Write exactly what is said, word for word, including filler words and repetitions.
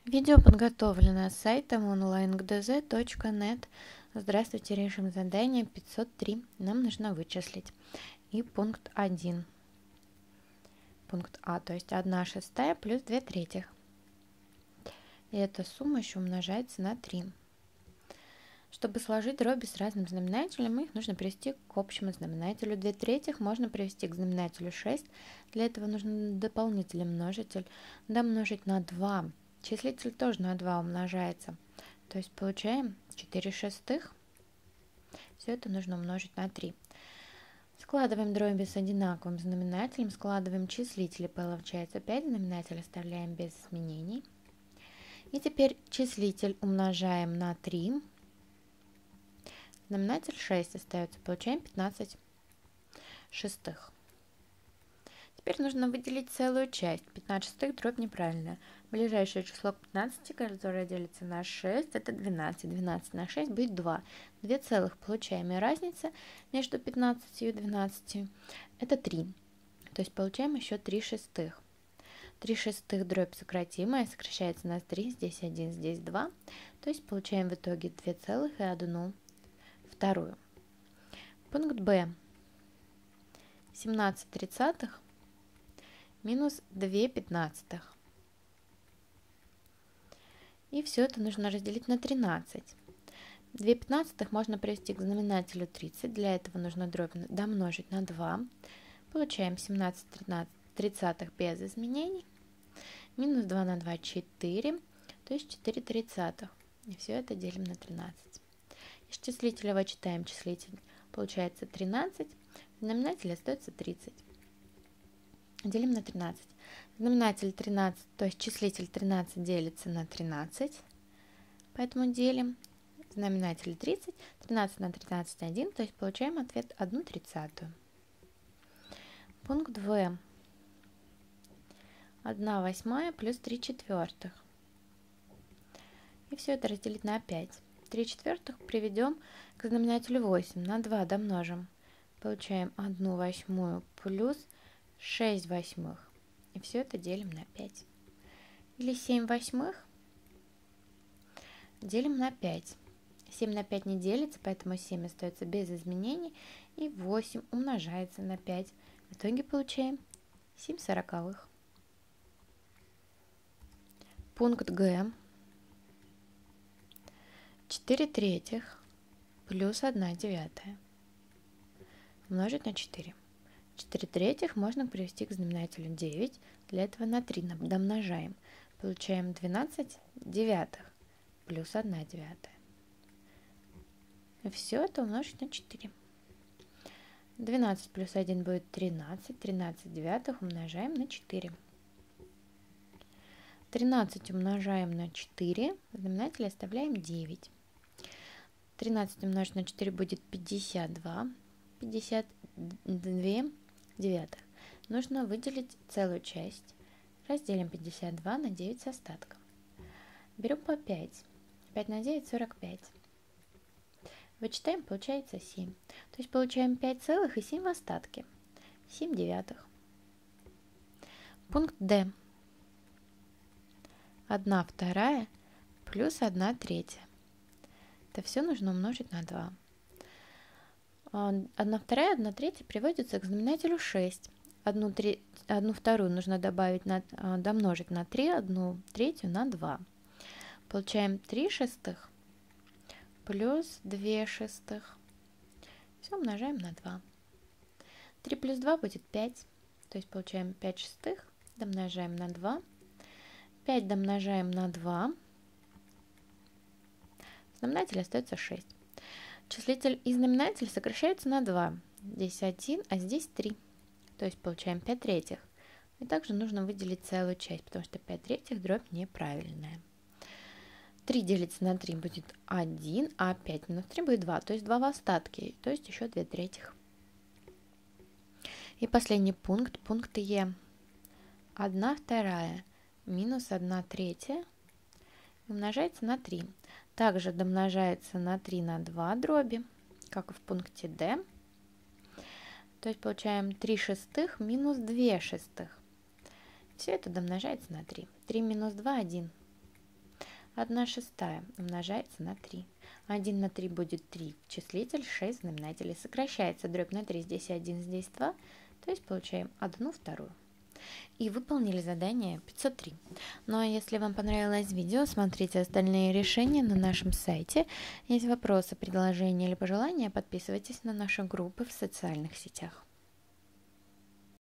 Видео подготовлено сайтом онлайн точка гэ дэ зэ точка нет. Здравствуйте, решим задание пятьсот три. Нам нужно вычислить. И пункт один. Пункт А, то есть одна шестая плюс две третьих. И эта сумма еще умножается на три. Чтобы сложить дроби с разным знаменателем, их нужно привести к общему знаменателю. две третьих можно привести к знаменателю шесть. Для этого нужно дополнительный множитель домножить на два. Числитель тоже на два умножается. То есть получаем четыре шестых. Все это нужно умножить на три. Складываем дроби с одинаковым знаменателем. Складываем числители. Получается пять. Знаменатель оставляем без изменений. И теперь числитель умножаем на три. Знаменатель шесть остается. Получаем пятнадцать шестых. Теперь нужно выделить целую часть. пятнадцать шестых дробь неправильная. Ближайшее число к пятнадцати, которое делится на шесть, это двенадцать. двенадцать на шесть будет два. два целых получаем. И разница между пятнадцатью и двенадцатью это три. То есть получаем еще три шестых. три шестых дробь сократимая. Сокращается у нас три. Здесь один, здесь два. То есть получаем в итоге два целых и одну вторую. Пункт Б. семнадцать тридцатых минус две пятнадцатых. И все это нужно разделить на тринадцать. две пятнадцатых можно привести к знаменателю тридцать. Для этого нужно дробь домножить на два. Получаем семнадцать тридцатых без изменений. Минус два на два четыре. То есть четыре тридцатых. И все это делим на тринадцать. Из числителя вычитаем числитель. Получается тринадцать. В знаменателе остается тридцать. Делим на тринадцать. Знаменатель тринадцать, то есть числитель тринадцать делится на тринадцать. Поэтому делим. Знаменатель тридцать. тринадцать на тринадцать один. То есть получаем ответ одну тридцатую. Пункт В. одна восьмая плюс три четвертых. И все это разделить на пять. три четвертых приведем к знаменателю восемь. На два домножим. Получаем одну восьмую плюс шесть восьмых. И все это делим на пять. Или семь восьмых делим на пять. семь на пять не делится, поэтому семь остается без изменений. И восемь умножается на пять. В итоге получаем семь сороковых. Пункт Г. четыре третьих плюс одна девятая. Умножить на четыре. четыре третьих можно привести к знаменателю девять. Для этого на три домножаем. Получаем двенадцать девятых плюс одна девятая. И все это умножить на четыре. двенадцать плюс один будет тринадцать. тринадцать девятых умножаем на четыре. тринадцать умножаем на четыре. В знаменателе оставляем девять. тринадцать умножить на четыре будет пятьдесят два. пятьдесят два девятых. Нужно выделить целую часть. Разделим пятьдесят два на девять с остатком. Берем по пять. пять на девять сорок пять. Вычитаем, получается семь. То есть получаем пять целых и семь в остатке. семь девятых. Пункт Д. одна вторая плюс одна третья. Это все нужно умножить на два. одна вторая, одна третья приводится к знаменателю шесть. одну, три, одну вторую нужно добавить на, домножить на три, одну третью на два. Получаем три шестых плюс два шестых. Все умножаем на два. три плюс два будет пять. То есть получаем пять шестых. Домножаем на два. пять домножаем на два. Знаменатель остается шесть. Числитель и знаменатель сокращаются на два. Здесь один, а здесь три. То есть получаем пять третьих. И также нужно выделить целую часть, потому что пять третьих дробь неправильная. три делится на три будет один, а пять минус три будет два. То есть два в остатке, то есть еще две третьих. И последний пункт, пункт Е. одна вторая минус одна третья умножается на три. Также домножается на три на два дроби, как и в пункте Д. То есть получаем три шестых минус два шестых. Все это домножается на три. три минус два – один. одна шестая умножается на три. один на три будет три, числитель, шесть знаменателей. Сокращается дробь на три, здесь один, здесь два, то есть получаем одну вторую. И выполнили задание пятьсот три. Ну а если вам понравилось видео, смотрите остальные решения на нашем сайте. Есть вопросы, предложения или пожелания, подписывайтесь на наши группы в социальных сетях.